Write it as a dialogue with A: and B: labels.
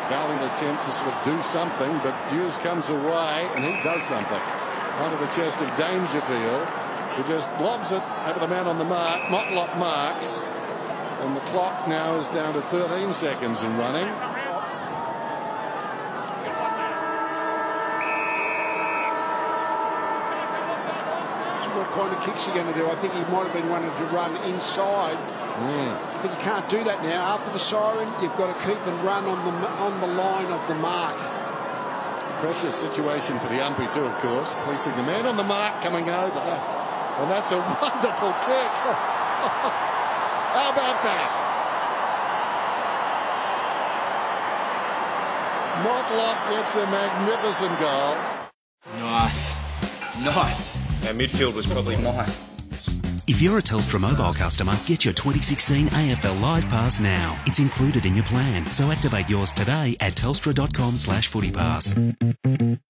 A: valiant attempt to sort of do something, but Hughes comes away and he does something. Onto the chest of Dangerfield, who just lobs it over the man on the mark. Motlop marks, and the clock now is down to 13 seconds and running.
B: What kind of kicks are you going to do? I think he might have been wanting to run inside, but you can't do that now. After the siren, you've got to keep and run on the line of the mark.
A: Pressure situation for the umpy too, of course. Policing the man on the mark coming over, and that's a wonderful kick. How about that? Motlop gets a magnificent goal.
C: Nice. Our midfield was probably nice.
D: If you're a Telstra mobile customer, get your 2016 AFL Live Pass now. It's included in your plan, so activate yours today at telstra.com/footypass.